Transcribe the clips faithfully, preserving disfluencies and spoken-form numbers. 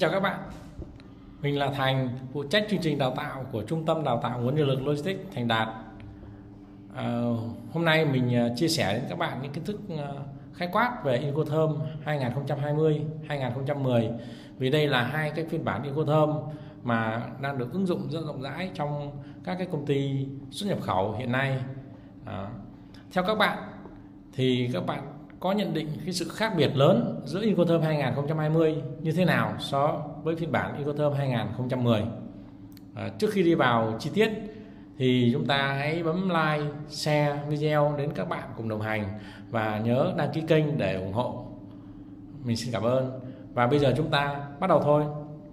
Xin chào các bạn, mình là Thành, phụ trách chương trình đào tạo của Trung tâm Đào tạo Nguồn nhân lực Logistics Thành Đạt. À, hôm nay mình chia sẻ đến các bạn những kiến thức khái quát về Incoterm hai không hai không, hai không một không, vì đây là hai cái phiên bản Incoterm mà đang được ứng dụng rất rộng rãi trong các cái công ty xuất nhập khẩu hiện nay. À, theo các bạn thì các bạn có nhận định cái sự khác biệt lớn giữa Incoterm hai không hai không như thế nào so với phiên bản Incoterm hai không một không? À, trước khi đi vào chi tiết thì chúng ta hãy bấm like, share video đến các bạn cùng đồng hành và nhớ đăng ký kênh để ủng hộ. Mình xin cảm ơn. Và bây giờ chúng ta bắt đầu thôi.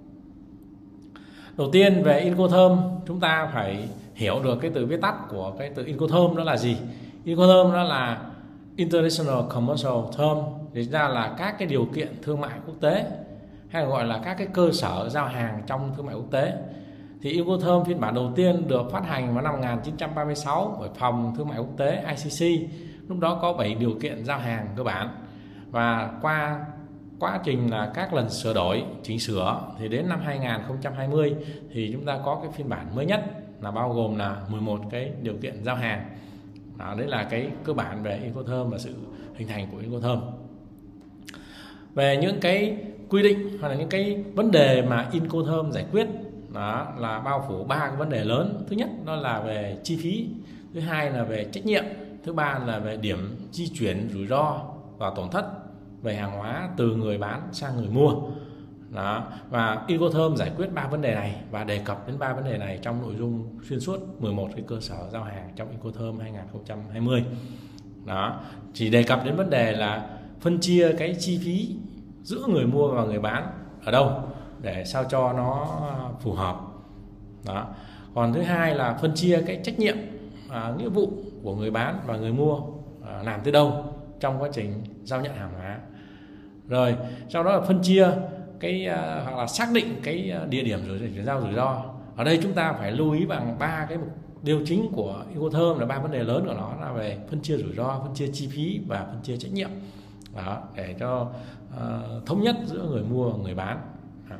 Đầu tiên về Incoterm, chúng ta phải hiểu được cái từ viết tắt của cái từ Incoterm đó là gì. Incoterm đó là International Commercial Term, thì ra là các cái điều kiện thương mại quốc tế, hay gọi là các cái cơ sở giao hàng trong thương mại quốc tế. Thì Incoterm phiên bản đầu tiên được phát hành vào năm một nghìn chín trăm ba mươi sáu bởi Phòng Thương mại Quốc tế I C C. Lúc đó có bảy điều kiện giao hàng cơ bản, và qua quá trình là các lần sửa đổi, chỉnh sửa thì đến năm hai không hai không thì chúng ta có cái phiên bản mới nhất là bao gồm là mười một cái điều kiện giao hàng. Đó, đấy là cái cơ bản về Incoterm và sự hình thành của Incoterm. Về những cái quy định hoặc là những cái vấn đề mà Incoterm giải quyết, đó là bao phủ ba cái vấn đề lớn. Thứ nhất đó là về chi phí, thứ hai là về trách nhiệm, thứ ba là về điểm di chuyển rủi ro và tổn thất về hàng hóa từ người bán sang người mua. Đó, và Incoterm giải quyết ba vấn đề này và đề cập đến ba vấn đề này trong nội dung xuyên suốt mười một cái cơ sở giao hàng trong Incoterm hai không hai không. Đó, chỉ đề cập đến vấn đề là phân chia cái chi phí giữa người mua và người bán ở đâu để sao cho nó phù hợp. Đó. Còn thứ hai là phân chia cái trách nhiệm, à, nghĩa vụ của người bán và người mua à, làm tới đâu trong quá trình giao nhận hàng hóa. Rồi sau đó là phân chia cái uh, hoặc là xác định cái địa điểm rủi chuyển giao rủi ro. Ở đây chúng ta phải lưu ý bằng ba cái điều chính của Incoterm, là ba vấn đề lớn của nó là về phân chia rủi ro, phân chia chi phí và phân chia trách nhiệm. Đó, để cho uh, thống nhất giữa người mua và người bán. Đó.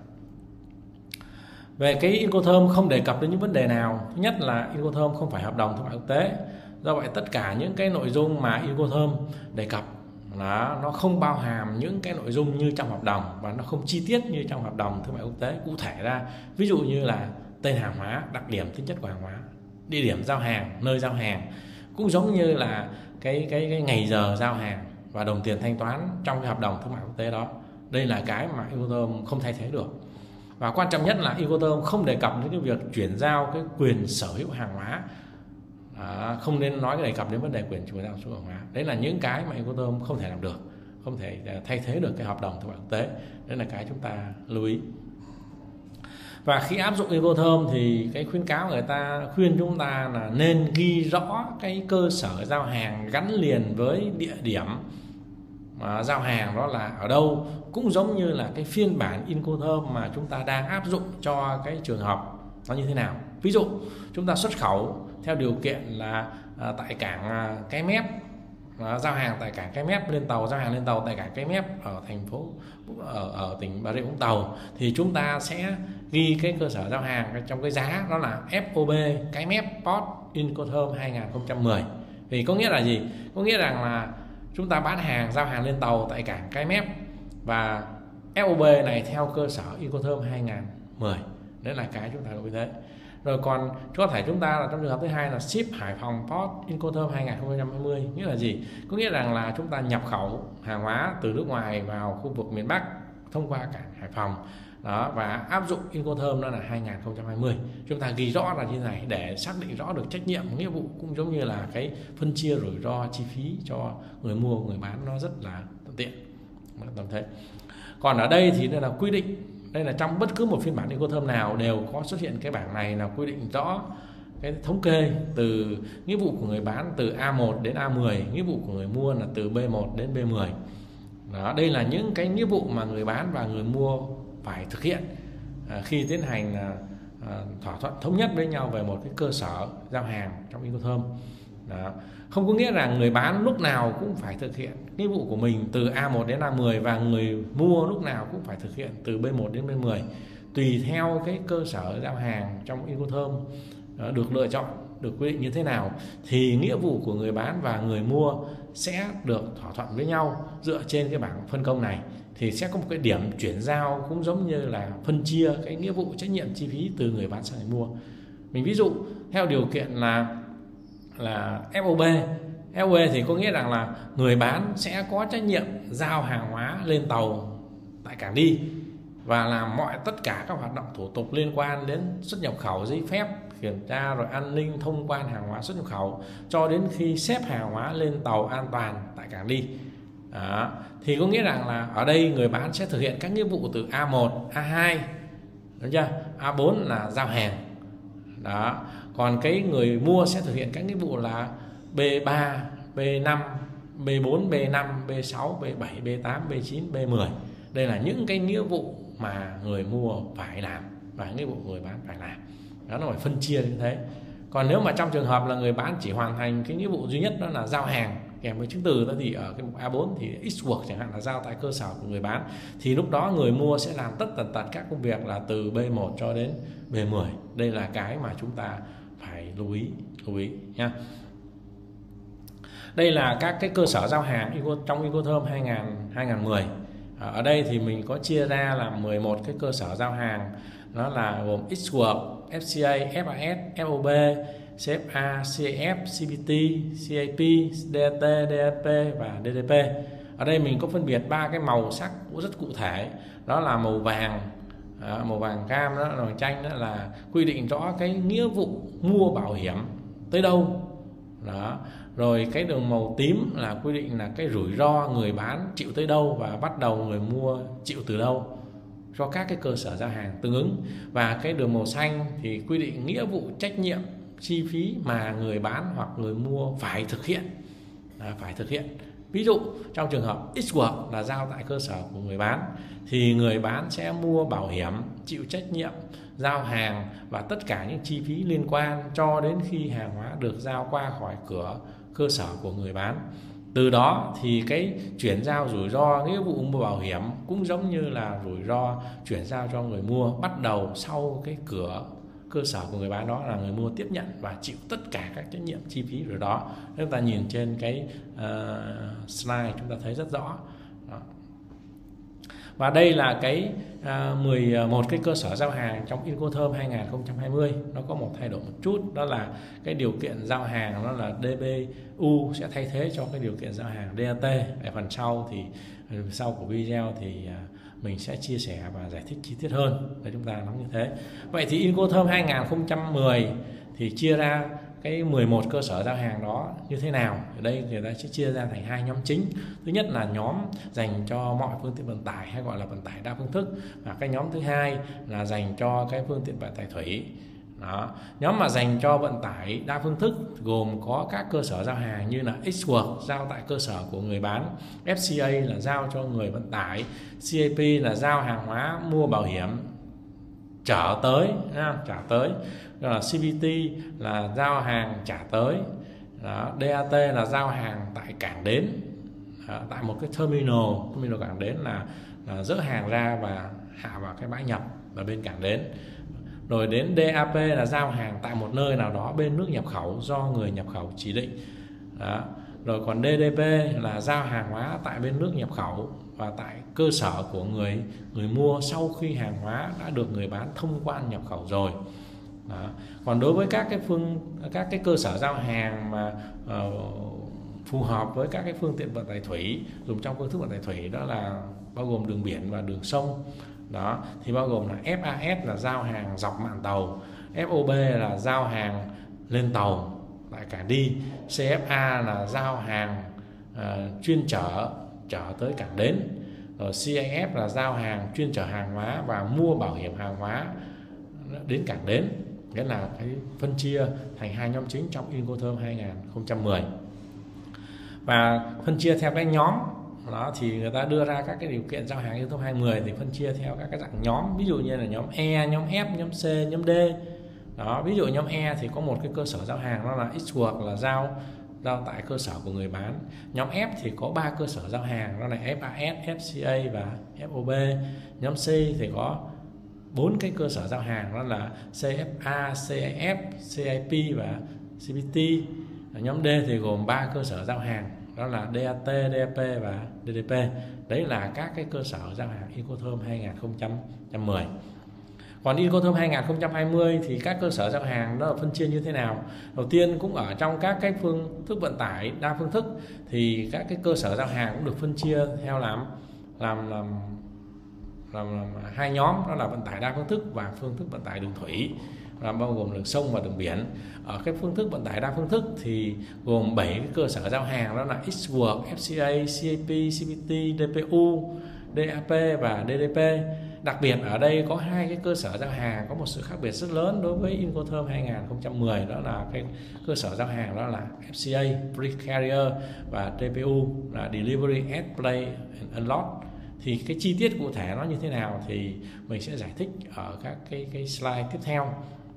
Về cái Incoterm không đề cập đến những vấn đề nào. Thứ nhất là Incoterm không phải hợp đồng thương mại quốc tế. Do vậy tất cả những cái nội dung mà Incoterm đề cập Đó, nó không bao hàm những cái nội dung như trong hợp đồng, và nó không chi tiết như trong hợp đồng thương mại quốc tế cụ thể ra. Ví dụ như là tên hàng hóa, đặc điểm tính chất của hàng hóa, địa điểm giao hàng, nơi giao hàng, cũng giống như là cái, cái, cái ngày giờ giao hàng và đồng tiền thanh toán trong cái hợp đồng thương mại quốc tế đó. Đây là cái mà Incoterm không thay thế được. Và quan trọng nhất là Incoterm không đề cập đến cái việc chuyển giao cái quyền sở hữu hàng hóa. À, không nên nói cái đề cập đến vấn đề quyền chủ đạo số hàng hóa. Đấy là những cái mà Incoterm không thể làm được, không thể thay thế được cái hợp đồng thương mại quốc tế. Đấy là cái chúng ta lưu ý. Và khi áp dụng Incoterm thì cái khuyến cáo người ta khuyên chúng ta là nên ghi rõ cái cơ sở giao hàng gắn liền với địa điểm mà giao hàng đó là ở đâu, cũng giống như là cái phiên bản Incoterm mà chúng ta đang áp dụng cho cái trường hợp nó như thế nào. Ví dụ chúng ta xuất khẩu theo điều kiện là à, tại cảng à, Cái Mép, à, giao hàng tại cảng Cái Mép, lên tàu giao hàng lên tàu tại cảng Cái Mép ở thành phố ở, ở tỉnh Bà Rịa Vũng Tàu, thì chúng ta sẽ ghi cái cơ sở giao hàng trong cái giá đó là F O B Cái Mép Port Incoterm hai không một không. Thì có nghĩa là gì? Có nghĩa rằng là chúng ta bán hàng giao hàng lên tàu tại cảng Cái Mép, và F O B này theo cơ sở Incoterm hai không một không. Đấy là cái chúng ta lưu ý thế. Rồi còn có thể chúng ta là trong trường hợp thứ hai là ship Hải Phòng Port Incoterm hai không hai không. Nghĩa là gì? Có nghĩa rằng là chúng ta nhập khẩu hàng hóa từ nước ngoài vào khu vực miền Bắc thông qua cảng Hải Phòng. Đó, và áp dụng Incoterm đó là hai không hai không. Chúng ta ghi rõ là như thế này để xác định rõ được trách nhiệm, nghĩa vụ, cũng giống như là cái phân chia rủi ro chi phí cho người mua, người bán nó rất là thuận tiện. Tầm thế. Còn ở đây thì đây là quy định. Đây là trong bất cứ một phiên bản Incoterm nào đều có xuất hiện cái bảng này, là quy định rõ cái thống kê từ nghĩa vụ của người bán từ A một đến A mười, nghĩa vụ của người mua là từ B một đến B mười. Đó, đây là những cái nghĩa vụ mà người bán và người mua phải thực hiện à, khi tiến hành à, thỏa thuận thống nhất với nhau về một cái cơ sở giao hàng trong Incoterm. Đó. Không có nghĩa là người bán lúc nào cũng phải thực hiện nghĩa vụ của mình từ A một đến A mười, và người mua lúc nào cũng phải thực hiện từ B một đến B mười, tùy theo cái cơ sở giao hàng trong Incoterm được lựa chọn, được quy định như thế nào thì nghĩa vụ của người bán và người mua sẽ được thỏa thuận với nhau. Dựa trên cái bảng phân công này thì sẽ có một cái điểm chuyển giao, cũng giống như là phân chia cái nghĩa vụ trách nhiệm chi phí từ người bán sang người mua. Mình ví dụ theo điều kiện là là ép ô bê. ép ô bê thì có nghĩa rằng là người bán sẽ có trách nhiệm giao hàng hóa lên tàu tại cảng đi và làm mọi tất cả các hoạt động thủ tục liên quan đến xuất nhập khẩu, giấy phép, kiểm tra rồi an ninh, thông quan hàng hóa xuất nhập khẩu cho đến khi xếp hàng hóa lên tàu an toàn tại cảng đi. Đó. Thì có nghĩa rằng là ở đây người bán sẽ thực hiện các nghĩa vụ từ A một, A hai, đúng chưa? A bốn là giao hàng. Đó. Còn cái người mua sẽ thực hiện các nghĩa vụ là B ba, B năm, B bốn, B năm, B sáu, B bảy, B tám, B chín, B mười. Đây là những cái nghĩa vụ mà người mua phải làm và nghĩa vụ người bán phải làm. Đó, nó phải phân chia như thế. Còn nếu mà trong trường hợp là người bán chỉ hoàn thành cái nghĩa vụ duy nhất đó là giao hàng kèm với chứng từ đó, thì ở cái mục A bốn thì X work chẳng hạn là giao tại cơ sở của người bán, thì lúc đó người mua sẽ làm tất tần tật các công việc là từ B một cho đến B mười. Đây là cái mà chúng ta phải lưu ý lưu ý nha. Đây là các cái cơ sở giao hàng trong Incoterm hai nghìn mười. Ở đây thì mình có chia ra là mười một cái cơ sở giao hàng, nó là gồm X work, F C A, F A S, F O B, C F A, C A F, C B T, C A P, D A T, D A P và D D P. Ở đây mình có phân biệt ba cái màu sắc cũng rất cụ thể, đó là màu vàng, đó, màu vàng cam, đó là màu chanh, đó là quy định rõ cái nghĩa vụ mua bảo hiểm tới đâu. Đó. Rồi cái đường màu tím là quy định là cái rủi ro người bán chịu tới đâu và bắt đầu người mua chịu từ đâu cho các cái cơ sở giao hàng tương ứng. Và cái đường màu xanh thì quy định nghĩa vụ trách nhiệm chi phí mà người bán hoặc người mua phải thực hiện, à, phải thực hiện. Ví dụ trong trường hợp X work là giao tại cơ sở của người bán thì người bán sẽ mua bảo hiểm, chịu trách nhiệm giao hàng và tất cả những chi phí liên quan cho đến khi hàng hóa được giao qua khỏi cửa cơ sở của người bán. Từ đó thì cái chuyển giao rủi ro nghĩa vụ mua bảo hiểm cũng giống như là rủi ro chuyển giao cho người mua bắt đầu sau cái cửa cơ sở của người bán, đó là người mua tiếp nhận và chịu tất cả các trách nhiệm chi phí rồi đó. Chúng ta nhìn trên cái uh, slide chúng ta thấy rất rõ. Đó. Và đây là cái uh, mười một cái cơ sở giao hàng trong Incoterm hai nghìn không trăm hai mươi. Nó có một thay đổi một chút, đó là cái điều kiện giao hàng nó là D B U sẽ thay thế cho cái điều kiện giao hàng D A T. Ở phần sau thì sau của video thì uh, mình sẽ chia sẻ và giải thích chi tiết hơn để chúng ta nắm như thế. Vậy thì Incoterm hai nghìn không trăm mười thì chia ra cái mười một cơ sở giao hàng đó như thế nào? Ở đây người ta sẽ chia ra thành hai nhóm chính. Thứ nhất là nhóm dành cho mọi phương tiện vận tải hay gọi là vận tải đa phương thức, và cái nhóm thứ hai là dành cho cái phương tiện vận tải thủy. Đó. Nhóm mà dành cho vận tải đa phương thức gồm có các cơ sở giao hàng như là X work giao tại cơ sở của người bán, F C A là giao cho người vận tải, C A P là giao hàng hóa mua bảo hiểm trở tới, trả tới, là C B T là giao hàng trả tới, đó, D A T là giao hàng tại cảng đến, đó, tại một cái terminal, terminal cảng đến là, là dỡ hàng ra và hạ vào cái bãi nhập ở bên cảng đến. Rồi đến D A P là giao hàng tại một nơi nào đó bên nước nhập khẩu do người nhập khẩu chỉ định. Đó. Rồi còn D D P là giao hàng hóa tại bên nước nhập khẩu và tại cơ sở của người người mua sau khi hàng hóa đã được người bán thông quan nhập khẩu rồi. Đó. Còn đối với các cái phương các cái cơ sở giao hàng mà uh, phù hợp với các cái phương tiện vận tải thủy dùng trong phương thức vận tải thủy, đó là bao gồm đường biển và đường sông. Đó thì bao gồm là F A S là giao hàng dọc mạn tàu, F O B là giao hàng lên tàu tại cảng đi, C F A là giao hàng uh, chuyên chở chở tới cảng đến, rồi C A F là giao hàng chuyên chở hàng hóa và mua bảo hiểm hàng hóa đến cảng đến. Nghĩa là cái phân chia thành hai nhóm chính trong Incoterm hai nghìn không trăm mười. Và phân chia theo cái nhóm đó thì người ta đưa ra các cái điều kiện giao hàng Incoterm hai nghìn không trăm mười thì phân chia theo các cái dạng nhóm, ví dụ như là nhóm E, nhóm F, nhóm C, nhóm D. Đó, ví dụ nhóm E thì có một cái cơ sở giao hàng, đó là Xwork, là giao giao tại cơ sở của người bán. Nhóm F thì có ba cơ sở giao hàng, đó là ép a ét, ép xê a và ép ô bê. Nhóm C thì có bốn cái cơ sở giao hàng, đó là xê ép a, xê a ép, xê i pê và xê pê tê. Nhóm D thì gồm ba cơ sở giao hàng, đó là đê a tê, đê a pê và đê đê pê. Đấy là các cái cơ sở giao hàng Incoterm hai không một không. Còn Incoterm hai không hai không thì các cơ sở giao hàng nó là phân chia như thế nào? Đầu tiên cũng ở trong các cái phương thức vận tải đa phương thức thì các cái cơ sở giao hàng cũng được phân chia theo làm làm làm, làm, làm hai nhóm, đó là vận tải đa phương thức và phương thức vận tải đường thủy, là bao gồm đường sông và đường biển. Ở cái phương thức vận tải đa phương thức thì gồm bảy cái cơ sở giao hàng, đó là Xwork, ép xê a, xê i pê, xê pê tê, đê pê u, đê a pê và đê đê pê. Đặc biệt ở đây có hai cái cơ sở giao hàng có một sự khác biệt rất lớn đối với Incoterm hai không một không, đó là cái cơ sở giao hàng đó là ép xê a, Freight Carrier, và đê pê u là Delivery at Play and Unload. Thì cái chi tiết cụ thể nó như thế nào thì mình sẽ giải thích ở các cái cái slide tiếp theo.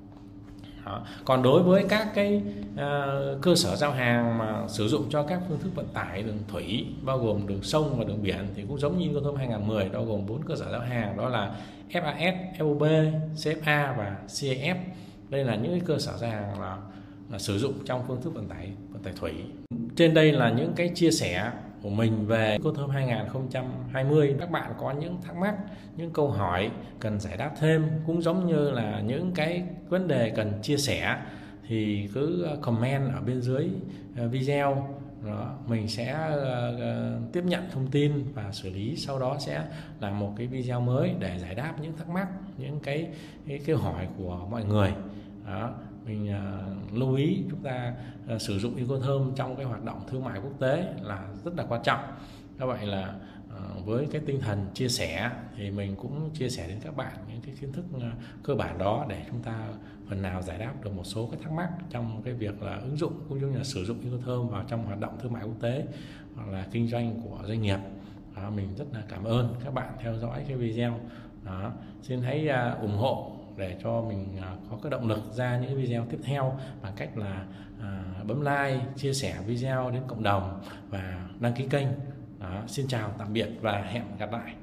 Đó. Còn đối với các cái uh, cơ sở giao hàng mà sử dụng cho các phương thức vận tải đường thủy bao gồm đường sông và đường biển thì cũng giống như Incoterm hai không một không, bao gồm bốn cơ sở giao hàng, đó là ép a ét, ép ô bê, xê ép a và xê a ép. Đây là những cái cơ sở giao hàng là, là sử dụng trong phương thức vận tải vận tải thủy. Trên đây là những cái chia sẻ của mình về Incoterm hai không hai không. Các bạn có những thắc mắc, những câu hỏi cần giải đáp thêm, cũng giống như là những cái vấn đề cần chia sẻ thì cứ comment ở bên dưới video. Đó, mình sẽ uh, tiếp nhận thông tin và xử lý, sau đó sẽ làm một cái video mới để giải đáp những thắc mắc, những cái cái câu hỏi của mọi người. Đó, mình uh, lưu ý chúng ta uh, sử dụng Incoterm trong cái hoạt động thương mại quốc tế là rất là quan trọng. Do vậy là uh, với cái tinh thần chia sẻ thì mình cũng chia sẻ đến các bạn những cái kiến thức uh, cơ bản đó để chúng ta phần nào giải đáp được một số cái thắc mắc trong cái việc là ứng dụng cũng như là sử dụng Incoterm vào trong hoạt động thương mại quốc tế hoặc là kinh doanh của doanh nghiệp. Đó, mình rất là cảm ơn các bạn theo dõi cái video. Đó, xin hãy uh, ủng hộ để cho mình có cái động lực ra những video tiếp theo bằng cách là à, bấm like, chia sẻ video đến cộng đồng và đăng ký kênh. Đó, xin chào tạm biệt và hẹn gặp lại.